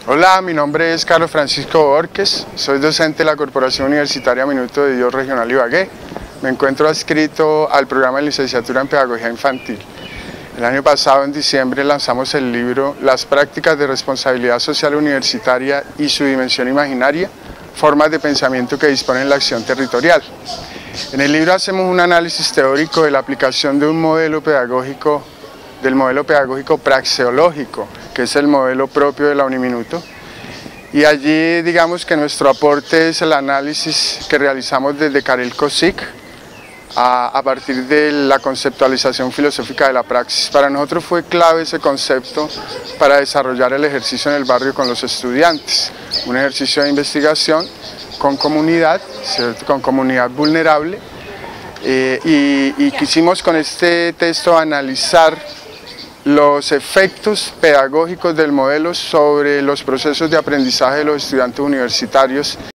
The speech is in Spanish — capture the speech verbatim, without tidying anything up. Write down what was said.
Hola, mi nombre es Carlos Francisco Borges, soy docente de la Corporación Universitaria Minuto de Dios Regional Ibagué. Me encuentro adscrito al programa de licenciatura en Pedagogía Infantil. El año pasado, en diciembre, lanzamos el libro Las prácticas de responsabilidad social universitaria y su dimensión imaginaria, formas de pensamiento que disponen la acción territorial. En el libro hacemos un análisis teórico de la aplicación de un modelo pedagógico, del modelo pedagógico praxeológico, que es el modelo propio de la Uniminuto. Y allí digamos que nuestro aporte es el análisis que realizamos desde Karel Kosick a, a partir de la conceptualización filosófica de la praxis. Para nosotros fue clave ese concepto para desarrollar el ejercicio en el barrio con los estudiantes, un ejercicio de investigación con comunidad, ¿cierto? Con comunidad vulnerable, eh, y, y quisimos con este texto analizar los efectos pedagógicos del modelo sobre los procesos de aprendizaje de los estudiantes universitarios.